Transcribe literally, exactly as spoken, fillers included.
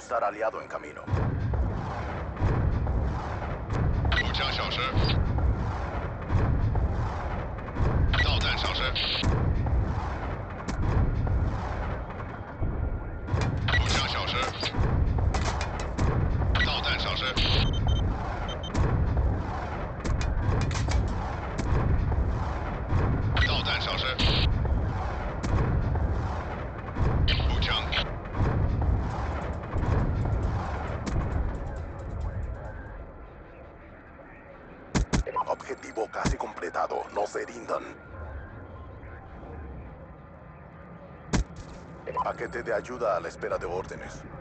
avisar aliado en camino. 步枪消失，导弹消失，步枪消失，导弹消失，导弹消失，步枪。 Objetivo casi completado. No se rindan. Paquete de ayuda a la espera de órdenes.